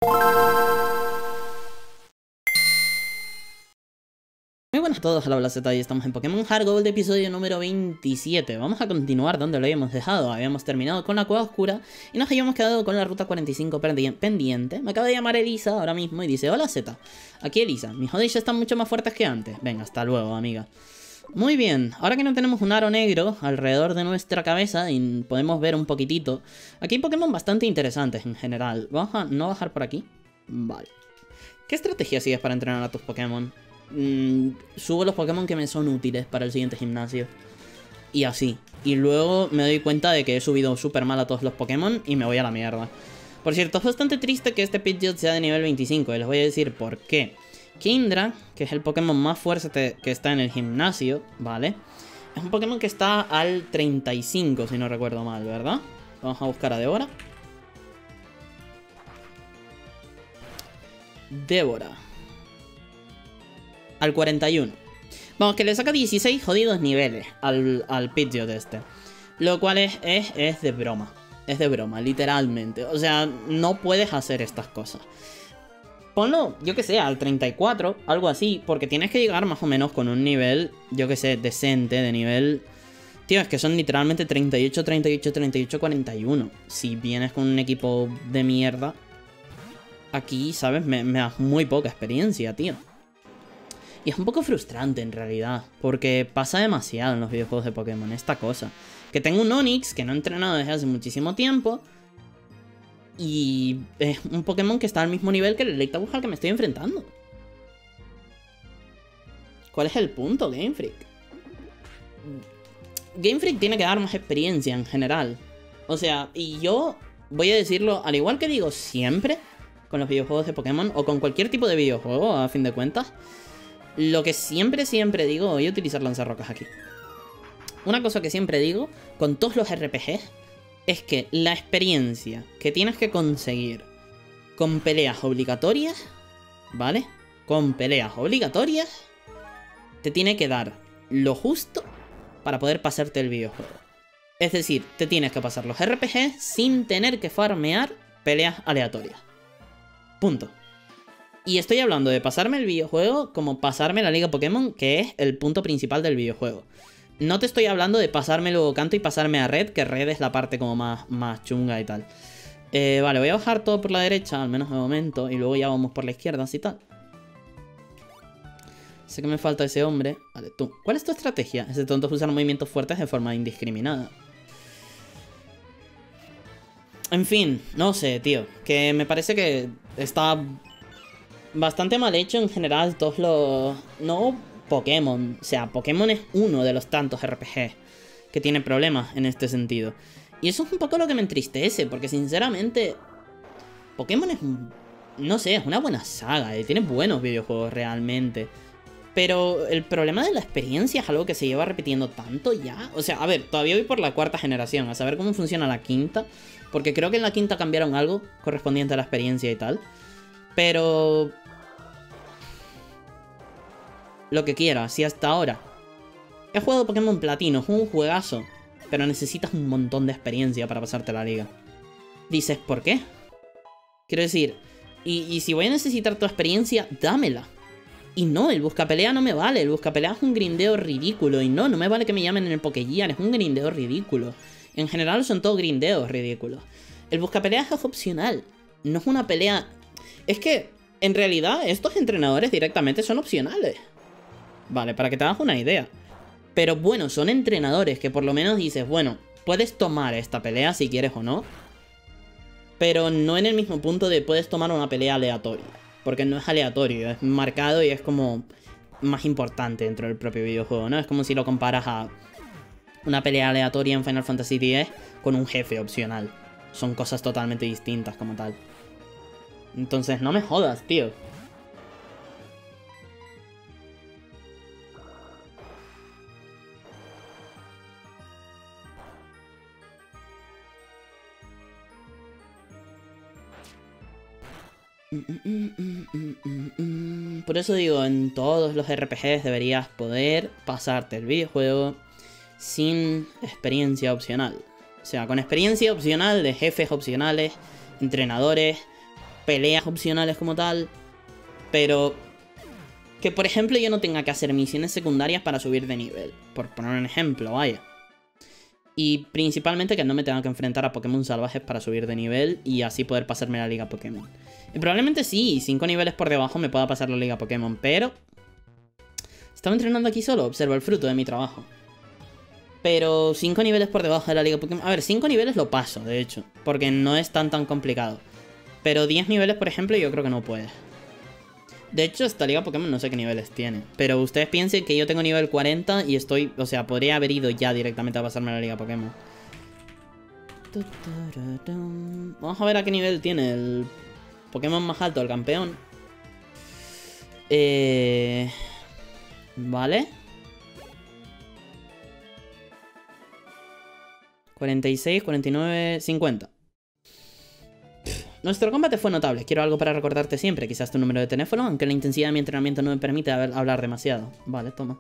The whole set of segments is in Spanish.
Muy buenas a todos, hola Z y estamos en Pokémon Heart Gold, episodio número 27. Vamos a continuar donde lo habíamos dejado. Habíamos terminado con la Cueva Oscura y nos habíamos quedado con la ruta 45 pendiente. Me acaba de llamar Elisa ahora mismo y dice: hola Z, aquí Elisa, mis Oddish están mucho más fuertes que antes. Venga, hasta luego, amiga. Muy bien, ahora que no tenemos un aro negro alrededor de nuestra cabeza y podemos ver un poquitito, aquí hay Pokémon bastante interesantes en general. Vamos a no bajar por aquí. Vale. ¿Qué estrategia sigues para entrenar a tus Pokémon? Subo los Pokémon que me son útiles para el siguiente gimnasio. Y así. Y luego me doy cuenta de que he subido súper mal a todos los Pokémon y me voy a la mierda. Por cierto, es bastante triste que este Pidgeot sea de nivel 25 y les voy a decir por qué. Kingdra, que es el Pokémon más fuerte que está en el gimnasio, ¿vale? Es un Pokémon que está al 35, si no recuerdo mal, ¿verdad? Vamos a buscar a Débora. Débora. Al 41. Vamos, que le saca 16 jodidos niveles al Pidgeot este. Lo cual es de broma. Es de broma, literalmente. O sea, no puedes hacer estas cosas. Ponlo, yo que sé, al 34, algo así. Porque tienes que llegar más o menos con un nivel, yo que sé, decente, de nivel... Tío, es que son literalmente 38, 38, 38, 41. Si vienes con un equipo de mierda... Aquí, ¿sabes? Me das muy poca experiencia, tío. Y es un poco frustrante en realidad, porque pasa demasiado en los videojuegos de Pokémon esta cosa. Que tengo un Onix que no he entrenado desde hace muchísimo tiempo. Y es un Pokémon que está al mismo nivel que el Electabuzz al que me estoy enfrentando. ¿Cuál es el punto, Game Freak? Game Freak tiene que dar más experiencia en general. O sea, y yo voy a decirlo, al igual que digo siempre con los videojuegos de Pokémon, o con cualquier tipo de videojuego, a fin de cuentas... Lo que siempre digo, voy a utilizar lanzarrocas aquí. Una cosa que siempre digo con todos los RPGs es que la experiencia que tienes que conseguir con peleas obligatorias, ¿vale? Con peleas obligatorias, te tiene que dar lo justo para poder pasarte el videojuego. Es decir, te tienes que pasar los RPGs sin tener que farmear peleas aleatorias. Punto. Y estoy hablando de pasarme el videojuego como pasarme la Liga Pokémon, que es el punto principal del videojuego. No te estoy hablando de pasarme luego Canto y pasarme a Red, que Red es la parte como más chunga y tal. Vale, voy a bajar todo por la derecha, al menos de momento, y luego ya vamos por la izquierda, así tal. Sé que me falta ese hombre. Vale, tú. ¿Cuál es tu estrategia? Ese tonto usa movimientos fuertes de forma indiscriminada. En fin, no sé, tío. Que me parece que está... bastante mal hecho en general todos los... No Pokémon. O sea, Pokémon es uno de los tantos RPG que tiene problemas en este sentido. Y eso es un poco lo que me entristece, porque sinceramente... Pokémon es... no sé, es una buena saga y tiene buenos videojuegos realmente. Pero el problema de la experiencia es algo que se lleva repitiendo tanto ya. O sea, a ver, todavía voy por la cuarta generación, a saber cómo funciona la quinta. Porque creo que en la quinta cambiaron algo correspondiente a la experiencia y tal. Pero... lo que quiera, si hasta ahora he jugado Pokémon Platino, es un juegazo, pero necesitas un montón de experiencia para pasarte la liga. Dices, ¿por qué? Quiero decir, y si voy a necesitar tu experiencia, dámela. Y no, el buscapelea no me vale, el buscapelea es un grindeo ridículo. Y no me vale que me llamen en el Pokégear, es un grindeo ridículo. En general son todos grindeos ridículos. El buscapelea es opcional, no es una pelea... Es que, en realidad, estos entrenadores directamente son opcionales. Vale, para que te hagas una idea. Pero bueno, son entrenadores que por lo menos dices, bueno, puedes tomar esta pelea si quieres o no. Pero no en el mismo punto de puedes tomar una pelea aleatoria. Porque no es aleatorio, es marcado y es como más importante dentro del propio videojuego, ¿no? Es como si lo comparas a una pelea aleatoria en Final Fantasy X con un jefe opcional. Son cosas totalmente distintas como tal. Entonces no me jodas, tío. Por eso digo, en todos los RPGs deberías poder pasarte el videojuego sin experiencia opcional. O sea, con experiencia opcional de jefes opcionales, entrenadores, peleas opcionales como tal. Pero que, por ejemplo, yo no tenga que hacer misiones secundarias para subir de nivel. Por poner un ejemplo, vaya. Y principalmente que no me tenga que enfrentar a Pokémon salvajes para subir de nivel y así poder pasarme la Liga Pokémon. Y probablemente sí, 5 niveles por debajo me pueda pasar la Liga Pokémon, pero... Estaba entrenando aquí solo, observo el fruto de mi trabajo. Pero 5 niveles por debajo de la Liga Pokémon... A ver, 5 niveles lo paso, de hecho, porque no es tan complicado. Pero 10 niveles, por ejemplo, yo creo que no puede. De hecho, esta Liga Pokémon no sé qué niveles tiene. Pero ustedes piensen que yo tengo nivel 40 y estoy... O sea, podría haber ido ya directamente a pasarme la Liga Pokémon. Vamos a ver a qué nivel tiene el Pokémon más alto, el campeón. Vale. 46, 49, 50. Nuestro combate fue notable. Quiero algo para recordarte siempre. Quizás tu número de teléfono, aunque la intensidad de mi entrenamiento no me permite hablar demasiado. Vale, toma.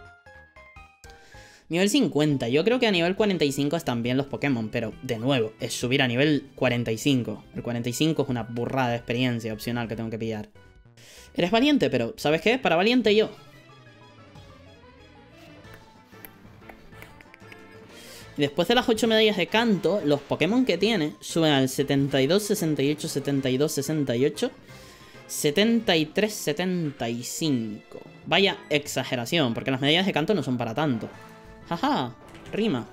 Nivel 50. Yo creo que a nivel 45 están bien los Pokémon, pero, de nuevo, es subir a nivel 45. El 45 es una burrada de experiencia opcional que tengo que pillar. Eres valiente, pero, ¿sabes qué? Para valiente yo. Y después de las 8 medallas de canto, los Pokémon que tiene suben al 72, 68, 72, 68, 73, 75. Vaya exageración, porque las medallas de canto no son para tanto. Jaja, rima.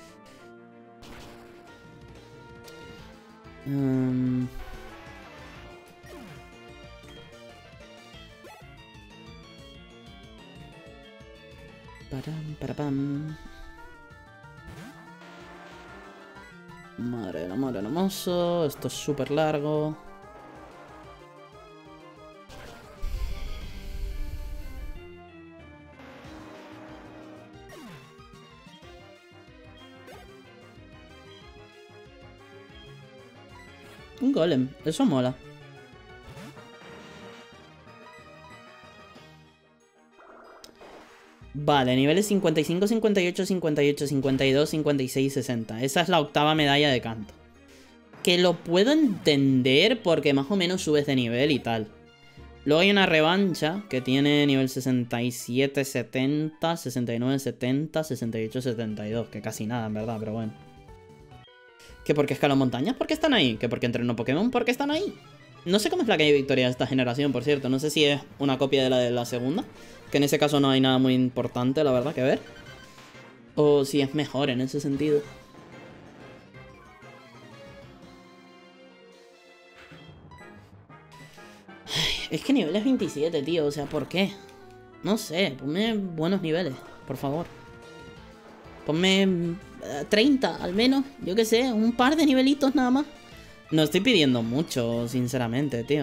Param. Madre del amor hermoso. Esto es súper largo. Un golem. Eso mola. Vale, niveles 55, 58, 58, 52, 56, 60. Esa es la octava medalla de canto. Que lo puedo entender porque más o menos subes de nivel y tal. Luego hay una revancha que tiene nivel 67, 70, 69, 70, 68, 72. Que casi nada, en verdad, pero bueno. Que porque escaló montañas, porque están ahí. Que porque entrenó Pokémon, porque están ahí. No sé cómo es la calle Victoria de esta generación, por cierto. No sé si es una copia de la segunda. Que en ese caso no hay nada muy importante, la verdad, que ver. O si es mejor en ese sentido. Ay, es que nivel es 27, tío. O sea, ¿por qué? No sé, ponme buenos niveles, por favor. Ponme 30, al menos. Yo qué sé, un par de nivelitos nada más. No estoy pidiendo mucho, sinceramente, tío.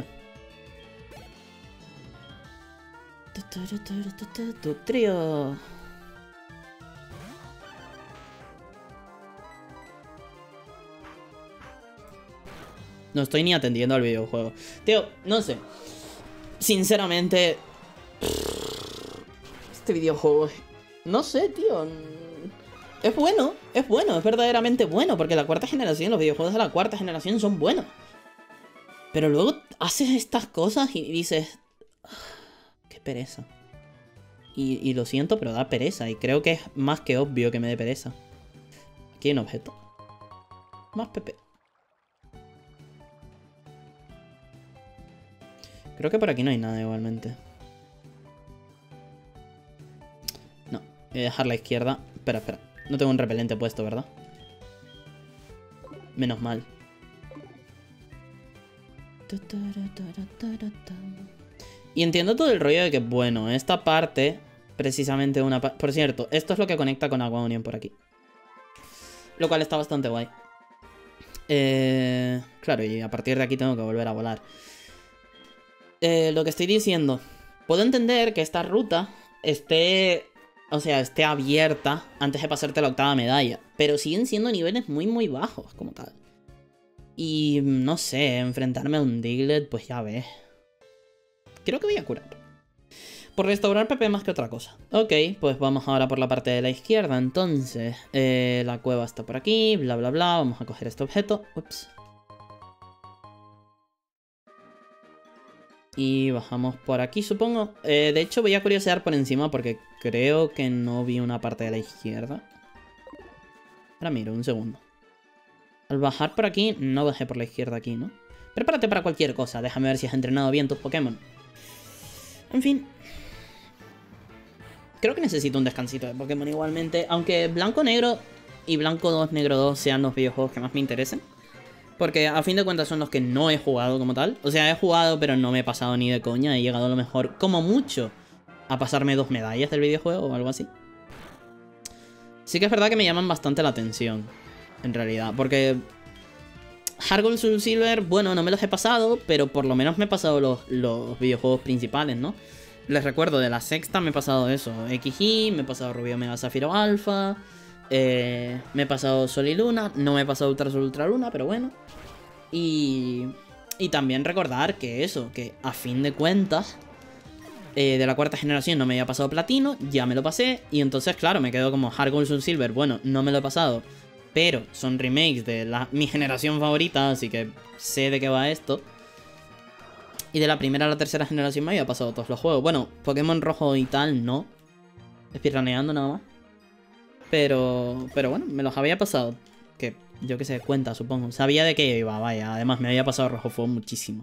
Tu trío. No estoy ni atendiendo al videojuego. Tío, no sé. Sinceramente... Este videojuego... No sé, tío. Es bueno, es verdaderamente bueno. Porque la cuarta generación, los videojuegos de la cuarta generación son buenos. Pero luego haces estas cosas y dices... Qué pereza. Y lo siento, pero da pereza. Y creo que es más que obvio que me dé pereza. Aquí hay un objeto. Más PP. Creo que por aquí no hay nada igualmente. No, voy a dejar la izquierda. Espera. No tengo un repelente puesto, ¿verdad? Menos mal. Y entiendo todo el rollo de que, bueno, esta parte... Precisamente una... Por cierto, esto es lo que conecta con Aqua Union por aquí. Lo cual está bastante guay. Claro, y a partir de aquí tengo que volver a volar. Lo que estoy diciendo. Puedo entender que esta ruta esté... O sea, esté abierta antes de pasarte la octava medalla. Pero siguen siendo niveles muy bajos, como tal. Y no sé, enfrentarme a un Diglett, pues ya ves. Creo que voy a curar. Por restaurar PP más que otra cosa. Ok, pues vamos ahora por la parte de la izquierda. Entonces, la cueva está por aquí, bla. Vamos a coger este objeto. Ups. Y bajamos por aquí, supongo. De hecho, voy a curiosear por encima porque creo que no vi una parte de la izquierda. Ahora miro, un segundo. Al bajar por aquí, no bajé por la izquierda aquí, ¿no? Prepárate para cualquier cosa. Déjame ver si has entrenado bien tus Pokémon. En fin. Creo que necesito un descansito de Pokémon igualmente. Aunque Blanco Negro y Blanco 2 Negro 2 sean los videojuegos que más me interesen. Porque a fin de cuentas son los que no he jugado como tal. O sea, he jugado pero no me he pasado ni de coña. He llegado a lo mejor, como mucho, a pasarme 2 medallas del videojuego o algo así. Sí que es verdad que me llaman bastante la atención, en realidad. Porque Heart Gold, Soul Silver, bueno, no me los he pasado, pero por lo menos me he pasado los videojuegos principales, ¿no? Les recuerdo, de la sexta me he pasado eso. XY, me he pasado Rubí, Omega, Zafiro, Alpha. Me he pasado Sol y Luna. No me he pasado Ultra Sol, Ultra Luna, pero bueno. Y también recordar que eso, que a fin de cuentas, de la cuarta generación no me había pasado Platino, ya me lo pasé. Y entonces, claro, me quedo como Heart Gold, Soul Silver. Bueno, no me lo he pasado, pero son remakes de mi generación favorita, así que sé de qué va esto. Y de la primera a la tercera generación me había pasado todos los juegos. Bueno, Pokémon Rojo y tal, no. Speedruneando nada más. Pero bueno, me los había pasado. Que yo que sé, cuenta, supongo. Sabía de qué iba, vaya. Además, me había pasado Rojo Fuego muchísimo.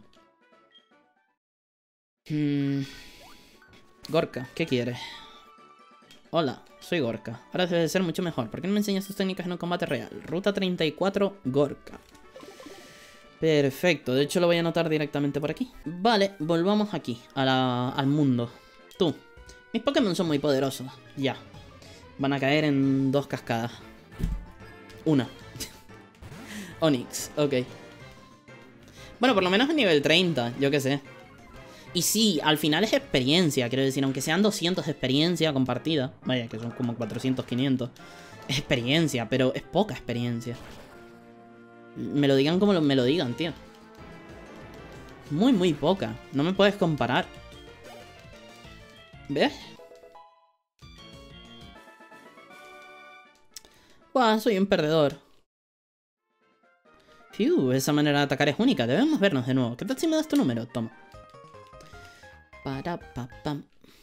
Gorka, ¿qué quieres? Hola, soy Gorka. Ahora debes de ser mucho mejor. ¿Por qué no me enseñas tus técnicas en un combate real? Ruta 34, Gorka. Perfecto, de hecho lo voy a anotar directamente por aquí. Vale, volvamos aquí, al mundo. Tú, mis Pokémon son muy poderosos. Ya. Van a caer en 2 cascadas. Una. Onix, ok. Bueno, por lo menos en nivel 30, yo qué sé. Y sí, al final es experiencia, quiero decir, aunque sean 200 de experiencia compartida. Vaya, que son como 400, 500. Es experiencia, pero es poca experiencia. Me lo digan como me lo digan, tío. Muy, muy poca. No me puedes comparar. ¿Ves? Buah, soy un perdedor. Fiu, esa manera de atacar es única. Debemos vernos de nuevo. ¿Qué tal si me das tu número? Toma. Para, pa, pam.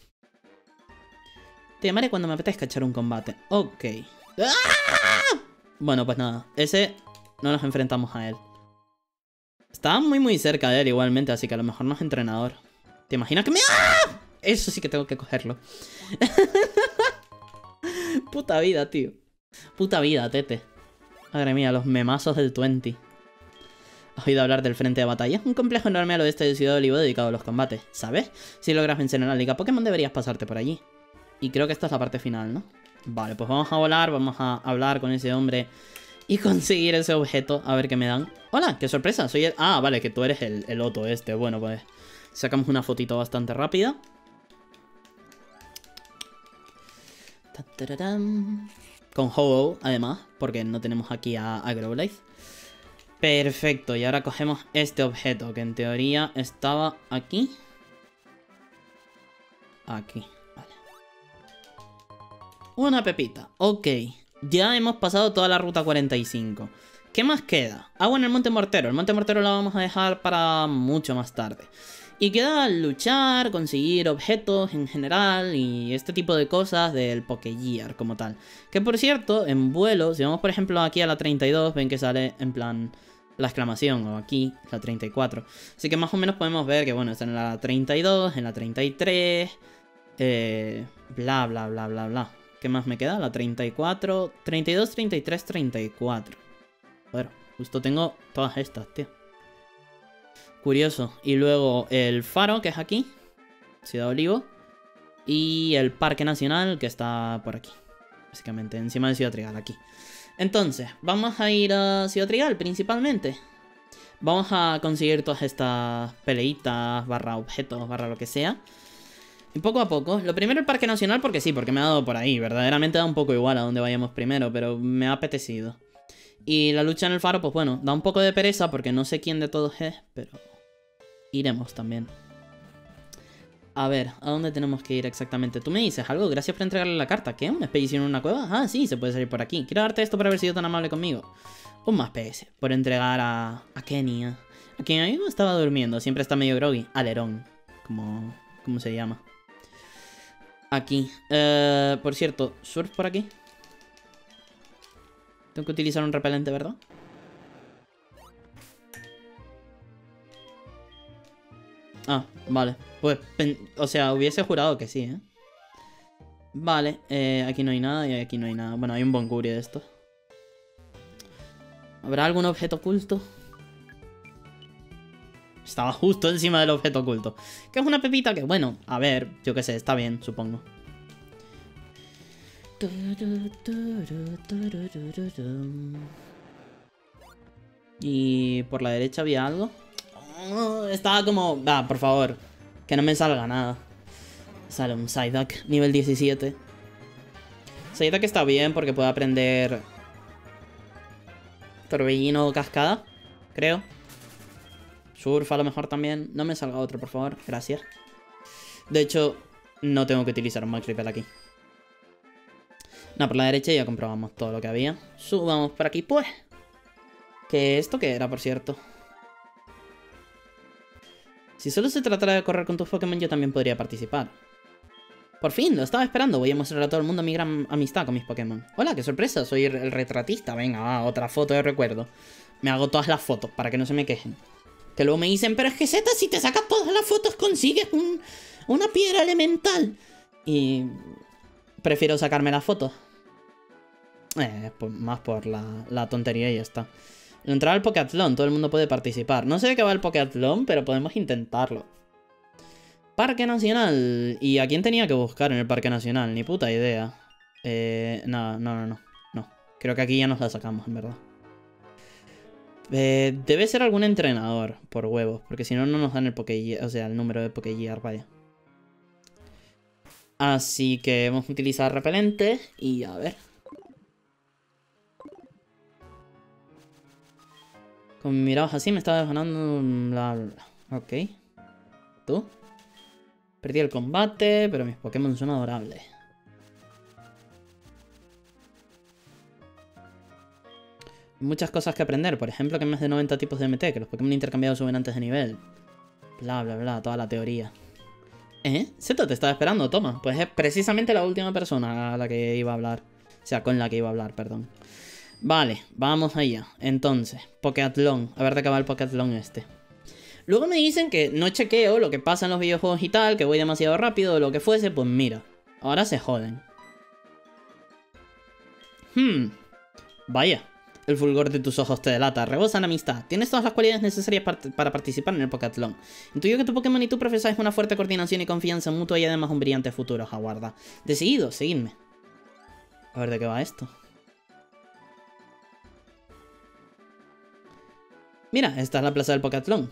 Te llamaré cuando me apetezca echar un combate. Ok. ¡Ah! Bueno, pues nada. Ese no nos enfrentamos a él. Estaba muy muy cerca de él igualmente, así que a lo mejor no es entrenador. ¿Te imaginas que me... ¡Ah! Eso sí que tengo que cogerlo. Puta vida, tío. Puta vida, tete. Madre mía, los memazos del 20. ¿Has oído hablar del frente de batalla? Un complejo enorme al oeste de Ciudad Olivo dedicado a los combates, ¿sabes? Si logras vencer en la Liga Pokémon deberías pasarte por allí. Y creo que esta es la parte final, ¿no? Vale, pues vamos a volar, vamos a hablar con ese hombre y conseguir ese objeto, a ver qué me dan. ¡Hola! ¡Qué sorpresa! Soy el... Ah, vale, que tú eres el Otto este. Bueno, pues sacamos una fotito bastante rápida. Con Ho-Oh, además, porque no tenemos aquí a Growlithe. Perfecto, y ahora cogemos este objeto, que en teoría estaba aquí. Aquí, vale. Una pepita, ok. Ya hemos pasado toda la ruta 45. ¿Qué más queda? Agua en el Monte Mortero. El Monte Mortero lo vamos a dejar para mucho más tarde. Y queda luchar, conseguir objetos en general y este tipo de cosas del Pokégear como tal. Que por cierto, en vuelo, si vamos por ejemplo aquí a la 32, ven que sale en plan la exclamación, o aquí la 34. Así que más o menos podemos ver que bueno, está en la 32, en la 33, bla bla bla bla bla. ¿Qué más me queda? La 34, 32, 33, 34. Bueno, justo tengo todas estas, tío. Curioso. Y luego el faro, que es aquí. Ciudad Olivo. Y el Parque Nacional, que está por aquí. Básicamente, encima de Ciudad Trigal, aquí. Entonces, vamos a ir a Ciudad Trigal, principalmente. Vamos a conseguir todas estas peleitas, barra objetos, barra lo que sea. Y poco a poco. Lo primero el Parque Nacional, porque sí, porque me ha dado por ahí. Verdaderamente da un poco igual a dónde vayamos primero, pero me ha apetecido. Y la lucha en el faro, pues bueno, da un poco de pereza porque no sé quién de todos es, pero iremos también. A ver, ¿a dónde tenemos que ir exactamente? Tú me dices algo, gracias por entregarle la carta. ¿Qué? ¿Una expedición en una cueva? Ah, sí, se puede salir por aquí. Quiero darte esto por haber sido tan amable conmigo. Un más PS, por entregar a Kenia. A quien a mí no estaba durmiendo, siempre está medio groggy. Alerón. ¿Cómo se llama? Aquí. Por cierto, surf por aquí. Tengo que utilizar un repelente, ¿verdad? Ah, vale. Pues, o sea, hubiese jurado que sí, ¿eh? Vale, aquí no hay nada y aquí no hay nada. Bueno, hay un Bonguri de estos. ¿Habrá algún objeto oculto? Estaba justo encima del objeto oculto. Que es una pepita que, bueno, a ver, yo qué sé, está bien, supongo. Y por la derecha había algo. Estaba como... Ah, por favor. Que no me salga nada. Sale un Psyduck, nivel 17. Psyduck está bien porque puede aprender... Torbellino cascada, creo. Surf a lo mejor también. No me salga otro, por favor. Gracias. De hecho, no tengo que utilizar un Max Repel aquí. No, por la derecha ya comprobamos todo lo que había. Subamos por aquí, pues. ¿Qué esto qué era, por cierto? Si solo se tratara de correr con tus Pokémon, yo también podría participar. Por fin, lo estaba esperando. Voy a mostrar a todo el mundo mi gran amistad con mis Pokémon. Hola, qué sorpresa, soy el retratista. Venga, otra foto de recuerdo. Me hago todas las fotos para que no se me quejen. Que luego me dicen, pero es que Z, si te sacas todas las fotos consigues una piedra elemental. Y prefiero sacarme las fotos. Pues más por la tontería y ya está. Entrar al Pokéatlón, todo el mundo puede participar. No sé de qué va el Pokéatlón, pero podemos intentarlo. Parque Nacional. ¿Y a quién tenía que buscar en el Parque Nacional? Ni puta idea. No. Creo que aquí ya nos la sacamos, en verdad. Debe ser algún entrenador, por huevos. Porque si no, no nos dan el Pokégear. O sea, el número de Pokégear, vaya. Así que vamos a utilizar repelente. Y a ver. Con miradas así me estaba ganando... Bla, bla, bla. Ok. ¿Tú? Perdí el combate, pero mis Pokémon son adorables. Muchas cosas que aprender. Por ejemplo, que hay más de 90 tipos de MT, que los Pokémon intercambiados suben antes de nivel. Bla, bla, bla. Toda la teoría. Zeto, te estaba esperando, toma. Pues es precisamente la última persona a la que iba a hablar. O sea, con la que iba a hablar, perdón. Vale, vamos allá. Entonces, Pokéatlón. A ver de qué va el Pokéatlón este. Luego me dicen que no chequeo lo que pasa en los videojuegos y tal, que voy demasiado rápido o lo que fuese. Pues mira, ahora se joden. Vaya. El fulgor de tus ojos te delata. Rebosan amistad. Tienes todas las cualidades necesarias para participar en el Pokéatlón. Intuyo que tu Pokémon y tú profesáis una fuerte coordinación y confianza mutua y además un brillante futuro os aguarda. Decidido, seguidme. A ver de qué va esto. Mira, esta es la plaza del Pokéatlón.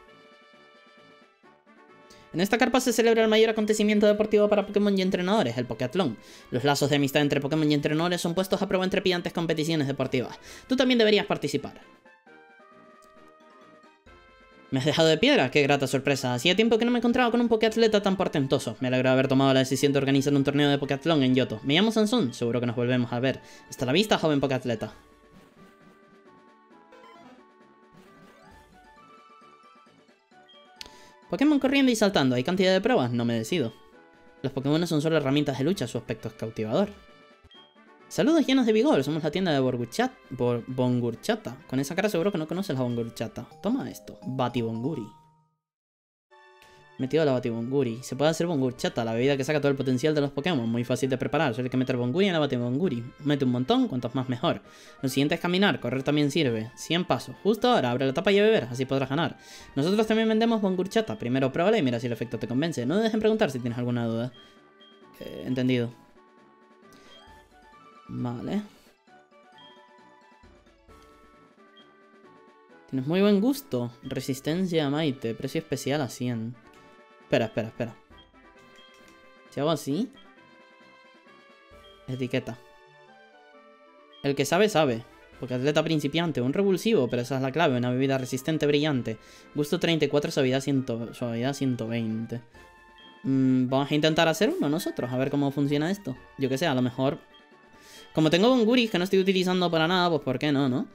En esta carpa se celebra el mayor acontecimiento deportivo para Pokémon y entrenadores, el Pokéatlón. Los lazos de amistad entre Pokémon y entrenadores son puestos a prueba en trepidantes competiciones deportivas. Tú también deberías participar. ¿Me has dejado de piedra? ¡Qué grata sorpresa! Hacía tiempo que no me encontraba con un Pokéatleta tan portentoso. Me alegro de haber tomado la decisión de organizar un torneo de Pokéatlón en Yoto. Me llamo Sansón, seguro que nos volvemos a ver. Hasta la vista, joven Pokéatleta. Pokémon corriendo y saltando. ¿Hay cantidad de pruebas? No me decido. Los Pokémon son solo herramientas de lucha. Su aspecto es cautivador. Saludos llenos de vigor. Somos la tienda de Bongurchata. Con esa cara seguro que no conoces la Bongurchata. Toma esto. Batibonguri. Metido la Batibonguri. Se puede hacer Bongurchata, la bebida que saca todo el potencial de los Pokémon. Muy fácil de preparar. Solo hay que meter Bonguri en la Batibonguri. Mete un montón, cuantos más mejor. Lo siguiente es caminar. Correr también sirve. 100 pasos. Justo ahora, abre la tapa y a beber. Así podrás ganar. Nosotros también vendemos Bongurchata. Primero pruébala y mira si el efecto te convence. No dejes en preguntar si tienes alguna duda. Entendido. Vale. Tienes muy buen gusto. Resistencia a Maite. Precio especial a 100. Espera. Si hago así... Etiqueta. El que sabe, sabe. Pokéatleta principiante. Un revulsivo, pero esa es la clave. Una bebida resistente brillante. Gusto 34, suavidad 120. Vamos a intentar hacer uno nosotros. A ver cómo funciona esto. Yo que sé, a lo mejor... Como tengo Bonguris que no estoy utilizando para nada, pues ¿por qué no, no?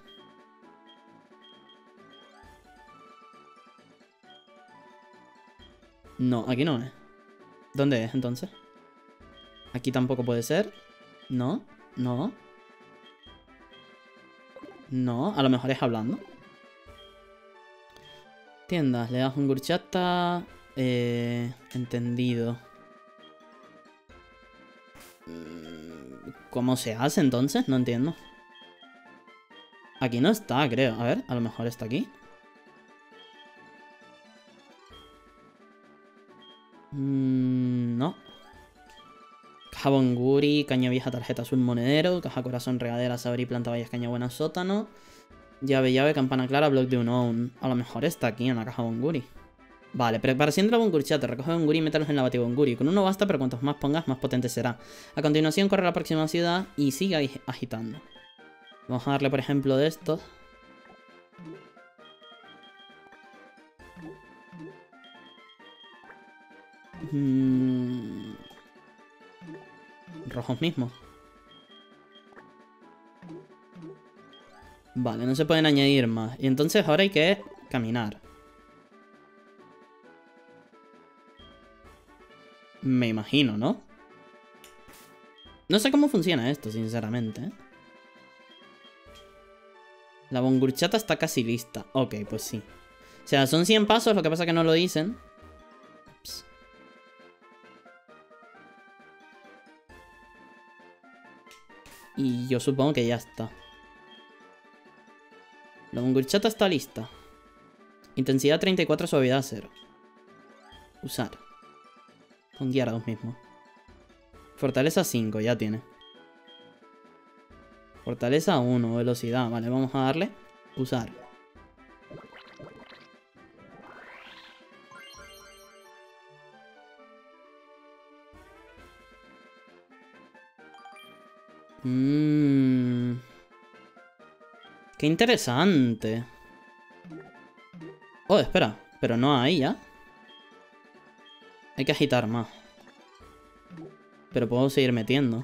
No, aquí no es. ¿Dónde es entonces? Aquí tampoco puede ser. No, no. No, a lo mejor es hablando. Tiendas, le das un gurchata. Entendido. ¿Cómo se hace entonces? No entiendo. Aquí no está, creo. A ver, a lo mejor está aquí. No. Caja Bonguri, caña vieja, tarjeta azul, monedero. Caja corazón, regadera, saber y planta vallas, caña buena, sótano. Llave, campana clara, block de unknown. A lo mejor está aquí en la caja Bonguri. Vale, preparación de la Bongurchata. Recoge Bonguri y métalos en la batibonguri. Con uno basta, pero cuantos más pongas, más potente será. A continuación, corre a la próxima ciudad y sigue agitando. Vamos a darle, por ejemplo, de estos. Rojos mismos. Vale, no se pueden añadir más. Y entonces ahora hay que caminar. Me imagino, ¿no? No sé cómo funciona esto, sinceramente, ¿eh? La Bongurchata está casi lista. Ok, pues sí. O sea, son 100 pasos, lo que pasa es que no lo dicen. Ups. Y yo supongo que ya está. La Bongurchata está lista. Intensidad 34, suavidad 0. Usar. Con Gyarados mismo. Fortaleza 5, ya tiene. Fortaleza 1, velocidad. Vale, vamos a darle. Usar. Qué interesante. Oh, espera. Pero no ahí ya. Hay que agitar más. Pero puedo seguir metiendo.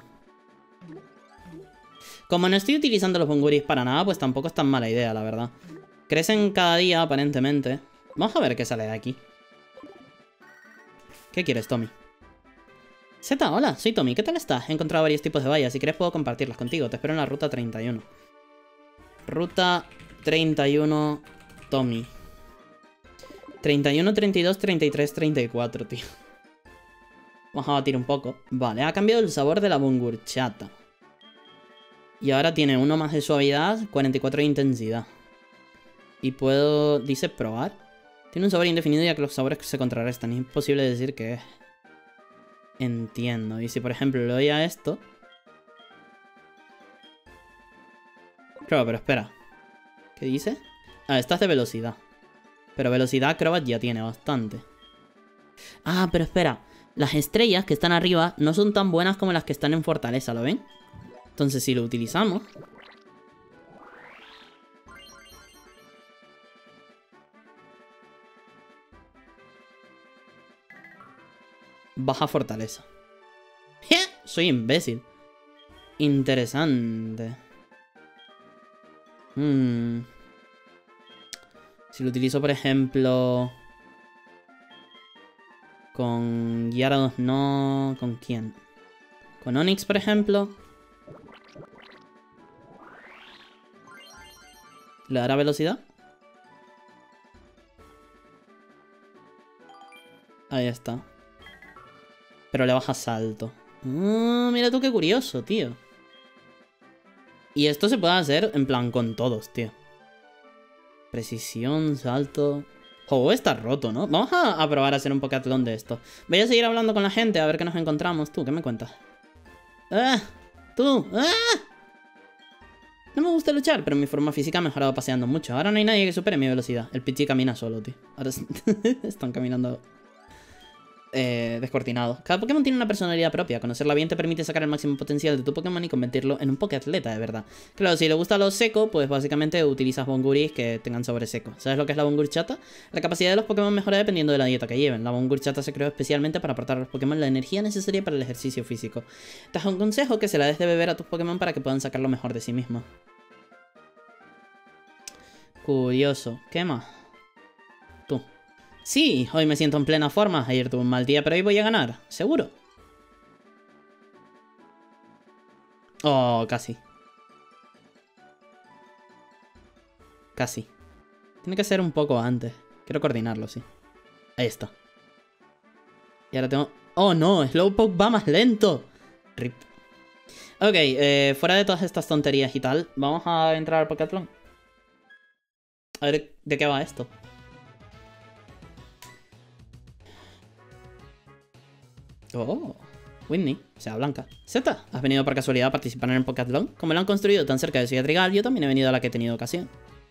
Como no estoy utilizando los bonguris para nada, pues tampoco es tan mala idea, la verdad. Crecen cada día, aparentemente. Vamos a ver qué sale de aquí. ¿Qué quieres, Tommy? Zeta, hola, soy Tommy. ¿Qué tal estás? He encontrado varios tipos de vallas. Si quieres puedo compartirlas contigo. Te espero en la ruta 31. Ruta 31, Tommy. 31, 32, 33, 34, tío. Vamos a batir un poco. Vale, ha cambiado el sabor de la Bongurchata. Y ahora tiene uno más de suavidad, 44 de intensidad. Y puedo... dice probar. Tiene un sabor indefinido ya que los sabores se contrarrestan. Es imposible decir qué es. Entiendo. Y si por ejemplo le doy a esto... Claro, pero espera. ¿Qué dice? Ah, esta es de velocidad. Pero velocidad Acrobat ya tiene bastante. Ah, pero espera. Las estrellas que están arriba no son tan buenas como las que están en Fortaleza, ¿lo ven? Entonces si lo utilizamos... baja Fortaleza. Soy imbécil. Interesante. Si lo utilizo, por ejemplo... con Gyarados no... ¿Con quién? Con Onix, por ejemplo. ¿Le dará velocidad? Ahí está. Pero le baja salto. Mira tú qué curioso, tío. Y esto se puede hacer en plan con todos, tío. Precisión, salto... Juego está roto, ¿no? Vamos a probar a hacer un Pokéatlón de esto. Voy a seguir hablando con la gente a ver qué nos encontramos. ¿Tú qué me cuentas? ¡Ah! ¡Tú! ¡Ah! No me gusta luchar, pero mi forma física ha mejorado paseando mucho. Ahora no hay nadie que supere mi velocidad. El Pichi camina solo, tío. Ahora están caminando... descortinados. Cada Pokémon tiene una personalidad propia. Conocerla bien te permite sacar el máximo potencial de tu Pokémon y convertirlo en un Pokéatleta de verdad. Claro, si le gusta lo seco, pues básicamente utilizas Bonguris que tengan sabor seco. ¿Sabes lo que es la Bongurchata? La capacidad de los Pokémon mejora dependiendo de la dieta que lleven. La Bongurchata se creó especialmente para aportar a los Pokémon la energía necesaria para el ejercicio físico. Te aconsejo que se la des de beber a tus Pokémon para que puedan sacar lo mejor de sí mismos. Curioso. ¿Qué más? Tú. Sí, hoy me siento en plena forma. Ayer tuve un mal día, pero hoy voy a ganar. ¿Seguro? Oh, casi. Casi. Tiene que ser un poco antes. Quiero coordinarlo, sí. Ahí está. Y ahora tengo... ¡Oh, no! Slowpoke va más lento. RIP. Ok, fuera de todas estas tonterías y tal, vamos a entrar al Pokéatlón. A ver de qué va esto. Oh, Whitney, o sea, Blanca. Z, ¿has venido por casualidad a participar en el Pokéatlón? Como lo han construido tan cerca de Ciudad Trigal, yo también he venido a la que he tenido ocasión.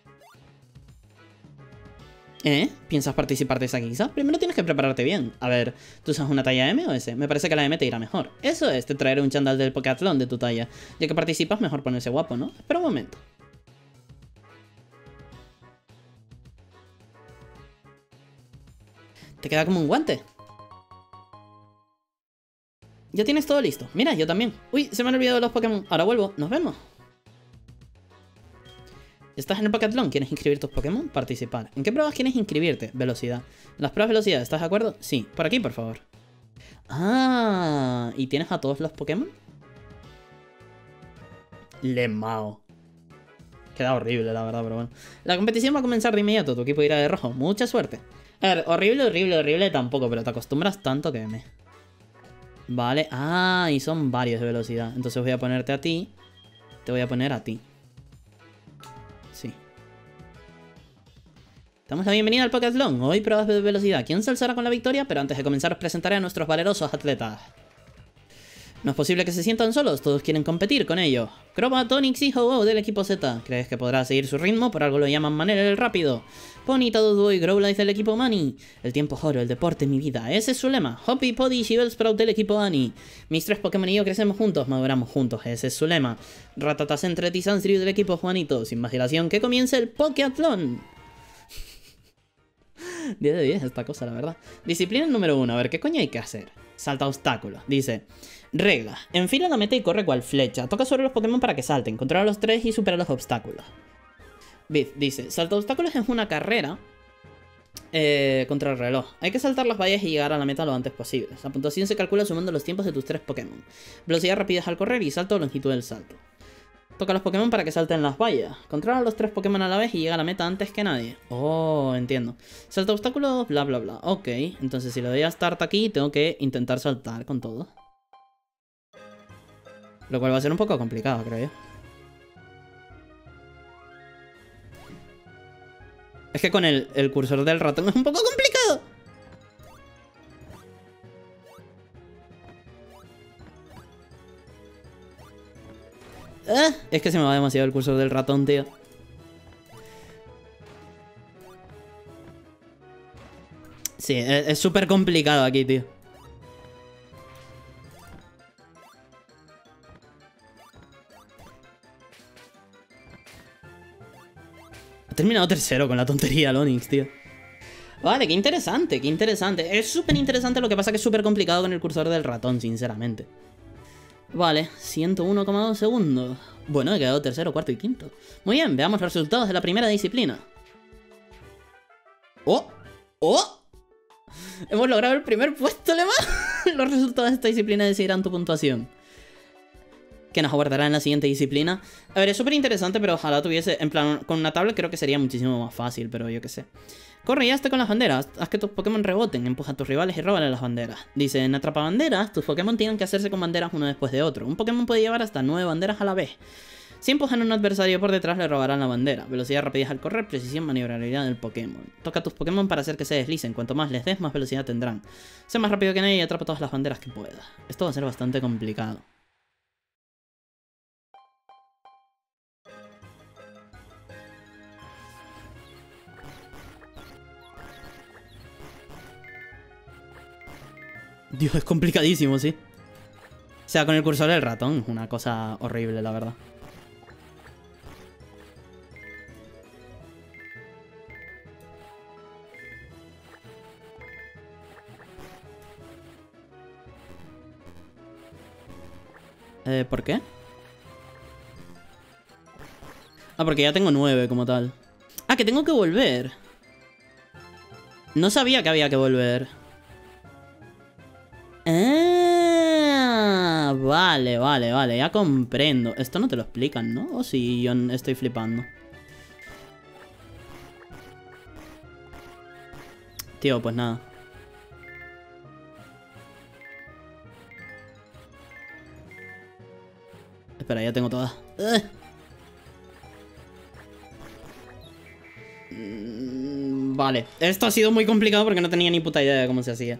¿Piensas participar de esa guisa? Primero tienes que prepararte bien. A ver, ¿tú usas una talla M o S? Me parece que la M te irá mejor. Eso es, te traeré un chándal del Pokéatlón de tu talla. Ya que participas, mejor ponerse guapo, ¿no? Espera un momento. Te queda como un guante. Ya tienes todo listo. Mira, yo también. Uy, se me han olvidado los Pokémon. Ahora vuelvo. Nos vemos. ¿Estás en el Pokéatlón? ¿Quieres inscribir tus Pokémon? Participar. ¿En qué pruebas quieres inscribirte? Velocidad. Las pruebas de velocidad, ¿estás de acuerdo? Sí. Por aquí, por favor. Ah, ¿y tienes a todos los Pokémon? Lemao. Queda horrible, la verdad, pero bueno. La competición va a comenzar de inmediato. Tu equipo irá de rojo. Mucha suerte. A ver, horrible tampoco, pero te acostumbras tanto que me... Vale. Ah, y son varios de velocidad. Entonces voy a ponerte a ti. Te voy a poner a ti. Sí. Damos la bienvenida al Pokéatlón. Hoy pruebas de velocidad. ¿Quién se alzará con la victoria? Pero antes de comenzar os presentaré a nuestros valerosos atletas. No es posible que se sientan solos, todos quieren competir con ellos. Crobat, Onix y Ho-Oh del equipo Z. ¿Crees que podrá seguir su ritmo? Por algo lo llaman Manel el Rápido. Ponyta, Dudu y Growlithe del equipo Mani. El tiempo es oro, el deporte mi vida. Ese es su lema. Hoppy, Poddy y Bellsprout del equipo Annie. Mis 3 Pokémon y yo crecemos juntos, maduramos juntos. Ese es su lema. Rattata, Sentret y Sansryu del equipo Juanito. Sin más dilación, que comience el Pokéatlón. 10 de 10 esta cosa, la verdad. Disciplina número 1. A ver, ¿qué coño hay que hacer? Salta obstáculos. Dice... Regla. Enfila la meta y corre cual flecha. Toca sobre los Pokémon para que salten. Controla los 3 y supera los obstáculos. Bith dice, salta obstáculos es una carrera contra el reloj. Hay que saltar las vallas y llegar a la meta lo antes posible. La puntuación se calcula sumando los tiempos de tus 3 Pokémon. Velocidad, rapidez al correr y salto o longitud del salto. Toca a los Pokémon para que salten las vallas. Controla los 3 Pokémon a la vez y llega a la meta antes que nadie. Oh, entiendo. Salta obstáculos, bla bla bla. Ok, entonces si le doy a Start aquí, tengo que intentar saltar con todo. Lo cual va a ser un poco complicado, creo yo. Es que con el cursor del ratón es un poco complicado. Es que se me va demasiado el cursor del ratón, tío. Sí, es súper complicado aquí, tío. Ha terminado tercero con la tontería el Onix, tío. Vale, qué interesante, qué interesante. Es súper interesante, lo que pasa que es súper complicado con el cursor del ratón, sinceramente. Vale, 101,2 segundos. Bueno, he quedado tercero, cuarto y quinto. Muy bien, veamos los resultados de la primera disciplina. ¡Oh! ¡Oh! Hemos logrado el primer puesto, Lema. Los resultados de esta disciplina decidirán tu puntuación. Que nos aguardará en la siguiente disciplina. A ver, es súper interesante, pero ojalá tuviese... En plan, con una tablet creo que sería muchísimo más fácil, pero yo qué sé. Corre y hazte con las banderas. Haz que tus Pokémon reboten. Empuja a tus rivales y róbale las banderas. Dice, en atrapabanderas, tus Pokémon tienen que hacerse con banderas uno después de otro. Un Pokémon puede llevar hasta 9 banderas a la vez. Si empujan a un adversario por detrás, le robarán la bandera. Velocidad, rapidez al correr, precisión, maniobrabilidad del Pokémon. Toca a tus Pokémon para hacer que se deslicen. Cuanto más les des, más velocidad tendrán. Sé más rápido que nadie y atrapa todas las banderas que puedas. Esto va a ser bastante complicado. Dios, es complicadísimo, sí. O sea, con el cursor del ratón es una cosa horrible, la verdad. ¿Por qué? Ah, porque ya tengo 9 como tal. Ah, que tengo que volver. No sabía que había que volver. Ah, vale, vale, vale. Ya comprendo. Esto no te lo explican, ¿no? O sí, yo estoy flipando. Tío, pues nada. Espera, ya tengo todas. Vale. Esto ha sido muy complicado porque no tenía ni puta idea de cómo se hacía.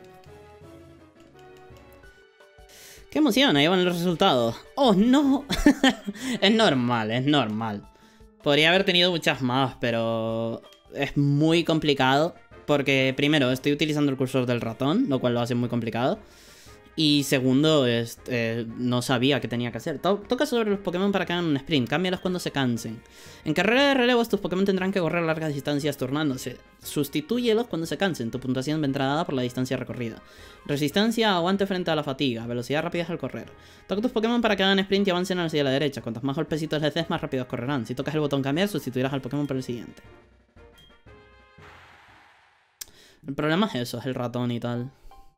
¡Qué emoción! Ahí van los resultados. ¡Oh, no! Es normal, es normal. Podría haber tenido muchas más, pero... es muy complicado. Porque, primero, estoy utilizando el cursor del ratón, lo cual lo hace muy complicado. Y segundo, no sabía qué tenía que hacer. Toca sobre los Pokémon para que hagan un sprint. Cámbialos cuando se cansen. En carrera de relevos, tus Pokémon tendrán que correr largas distancias turnándose. Sustitúyelos cuando se cansen. Tu puntuación vendrá dada por la distancia recorrida. Resistencia, aguante frente a la fatiga. Velocidad rápida al correr. Toca tus Pokémon para que hagan sprint y avancen hacia la derecha. Cuantos más golpecitos les des, más rápidos correrán. Si tocas el botón cambiar, sustituirás al Pokémon por el siguiente. El problema es eso, es el ratón y tal.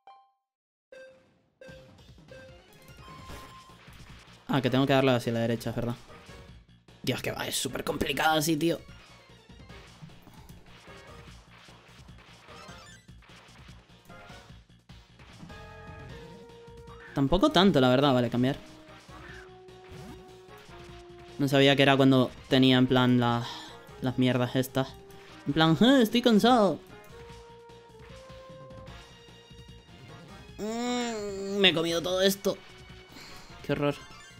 Ah, que tengo que darle hacia la derecha, es verdad. Dios, que va, es súper complicado así, tío. Tampoco tanto, la verdad, vale, cambiar. No sabía que era cuando tenía en plan las mierdas estas. En plan, estoy cansado. Me he comido todo esto. Qué horror.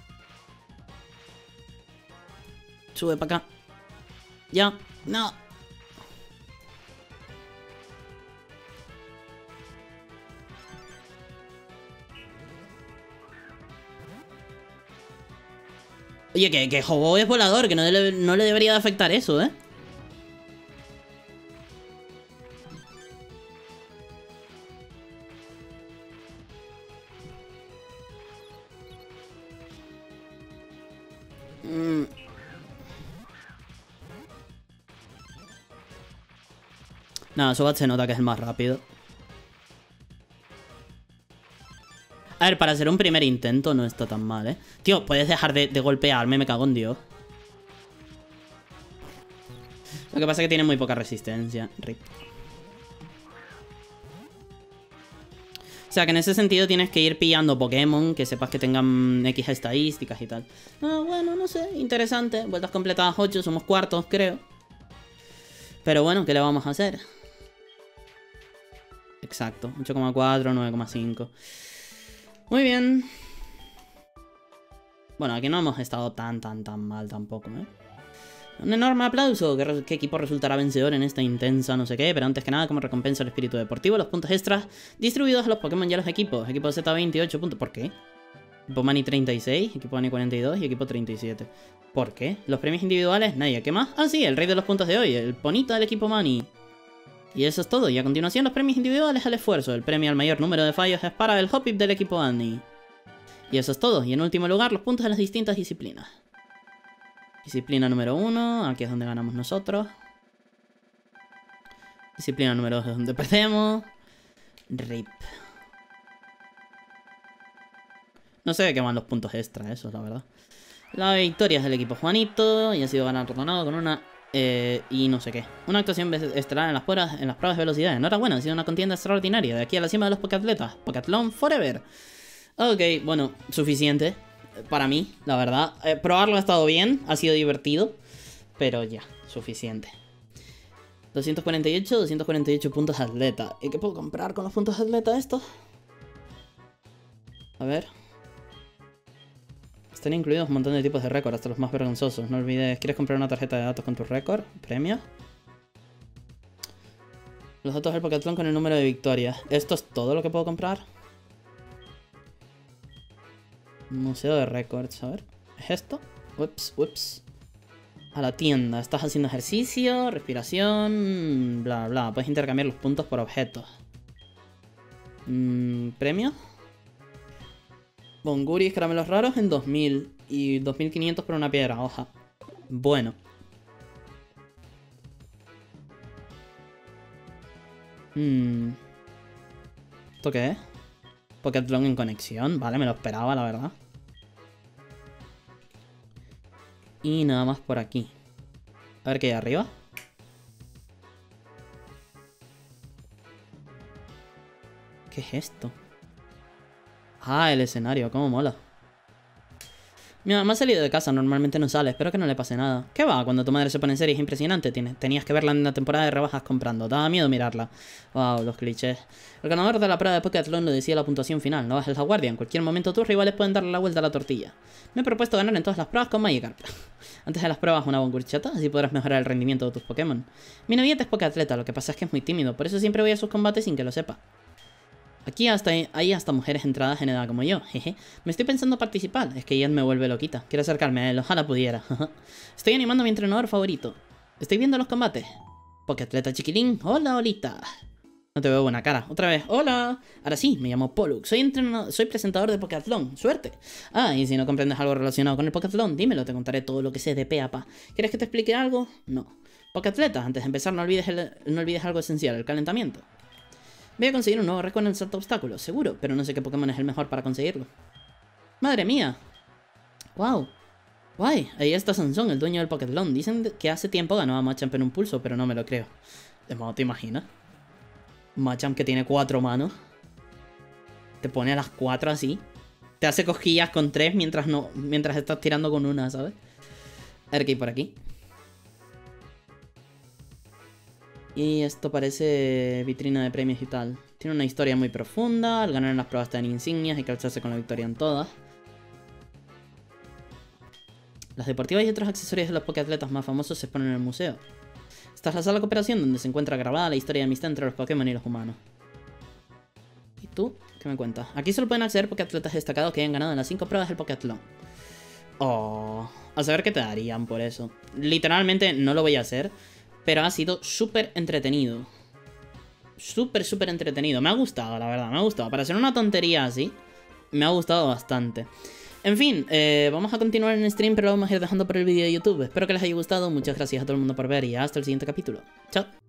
Sube para acá. Ya. No. Oye, que Ho-Oh es volador, que no le debería de afectar eso, ¿eh? Nada, Zubat se nota que es el más rápido. A ver, para hacer un primer intento no está tan mal, ¿eh? Tío, puedes dejar de golpearme, me cago en Dios. Lo que pasa es que tiene muy poca resistencia. Rip. O sea que en ese sentido tienes que ir pillando Pokémon que sepas que tengan X estadísticas y tal. Ah, bueno, no sé, interesante. Vueltas completadas 8, somos cuartos, creo. Pero bueno, ¿qué le vamos a hacer? Exacto, 8,4, 9,5. Muy bien. Bueno, aquí no hemos estado tan mal tampoco, ¿eh? Un enorme aplauso. ¿Qué equipo resultará vencedor en esta intensa no sé qué? Pero antes que nada, como recompensa al espíritu deportivo, los puntos extras distribuidos a los Pokémon y a los equipos. Equipo Z 28 puntos. ¿Por qué? Equipo Mani 36, equipo Mani 42 y equipo 37. ¿Por qué? Los premios individuales, nadie. ¿Qué más? Ah, sí, el rey de los puntos de hoy, el Ponita del equipo Mani. Y eso es todo. Y a continuación los premios individuales al esfuerzo. El premio al mayor número de fallos es para el Hoppip del equipo Mani. Y eso es todo. Y en último lugar, los puntos de las distintas disciplinas. Disciplina número 1, aquí es donde ganamos nosotros. Disciplina número 2 es donde perdemos. RIP. No sé de qué van los puntos extra, eso es la verdad. La victoria es del equipo Juanito y ha sido galardonado con una... y no sé qué. Una actuación estelar en las pruebas de velocidad. Enhorabuena, ha sido una contienda extraordinaria. De aquí a la cima de los Pokéatletas. Pokéatlón Forever. Ok, bueno, suficiente. Para mí, la verdad. Probarlo ha estado bien, ha sido divertido. Pero ya, suficiente. 248 puntos atleta. ¿Y qué puedo comprar con los puntos atleta estos? A ver. Están incluidos un montón de tipos de récord, hasta los más vergonzosos. No olvides, ¿quieres comprar una tarjeta de datos con tu récord? ¿Premio? Los datos del Pokéatlón con el número de victorias. ¿Esto es todo lo que puedo comprar? Museo de récords, a ver. ¿Es esto? Ups. A la tienda. Estás haciendo ejercicio, respiración, bla bla. Puedes intercambiar los puntos por objetos. ¿Premio? Bonguris, caramelos raros en 2000. Y 2500 por una piedra, hoja. Bueno. ¿Esto qué es? Pokétlon en conexión. Vale, me lo esperaba, la verdad. Y nada más por aquí. A ver qué hay arriba. ¿Qué es esto? Ah, el escenario, cómo mola. Mira, me ha salido de casa, normalmente no sale, espero que no le pase nada. ¿Qué va? Cuando tu madre se pone en serie es impresionante. Tenías que verla en la temporada de rebajas comprando. Daba miedo mirarla. Wow, los clichés. El ganador de la prueba de Pokéatlón lo decía la puntuación final. No bajes la guardia. En cualquier momento tus rivales pueden darle la vuelta a la tortilla. Me he propuesto ganar en todas las pruebas con Magikarp. Antes de las pruebas una Bonkurchata, así podrás mejorar el rendimiento de tus Pokémon. Mi novieta es Pokéatleta, lo que pasa es que es muy tímido, por eso siempre voy a sus combates sin que lo sepa. Aquí hay hasta mujeres entradas en edad como yo, jeje. Me estoy pensando participar, es que ella me vuelve loquita. Quiero acercarme a él, ojalá pudiera. Estoy animando a mi entrenador favorito. Estoy viendo los combates. Pokéatleta chiquilín, hola, Olita. No te veo buena cara. Otra vez, hola. Ahora sí, me llamo Pollux. Soy presentador de Pokéatlón. Suerte. Ah, y si no comprendes algo relacionado con el Pokéatlón, dímelo, te contaré todo lo que sé de pe a pa. ¿Quieres que te explique algo? No. Pokéatleta, antes de empezar no olvides algo esencial, el calentamiento. Voy a conseguir un nuevo récord en el salto obstáculos, seguro, pero no sé qué Pokémon es el mejor para conseguirlo. ¡Madre mía! ¡Wow! ¡Guay! Ahí está Sansón, el dueño del Pokéatlón. Dicen que hace tiempo ganó a Machamp en un pulso, pero no me lo creo. De modo, ¿te imaginas? Machamp que tiene 4 manos. Te pone a las 4 así. Te hace cosquillas con 3 mientras estás tirando con una, ¿sabes? A ver qué hay por aquí. Y esto parece vitrina de premios y tal. Tiene una historia muy profunda. Al ganar en las pruebas te dan insignias y calzarse con la victoria en todas. Las deportivas y otros accesorios de los Pokéatletas más famosos se exponen en el museo. Esta es la sala de cooperación donde se encuentra grabada la historia de amistad entre los Pokémon y los humanos. ¿Y tú? ¿Qué me cuentas? Aquí solo pueden acceder Pokéatletas destacados que hayan ganado en las 5 pruebas del Pokéatlón. Oh, a saber qué te darían por eso. Literalmente no lo voy a hacer. Pero ha sido súper entretenido. Súper entretenido. Me ha gustado, la verdad, me ha gustado. Para ser una tontería así, me ha gustado bastante. En fin, vamos a continuar en el stream, pero lo vamos a ir dejando por el vídeo de YouTube. Espero que les haya gustado. Muchas gracias a todo el mundo por ver y hasta el siguiente capítulo. Chao.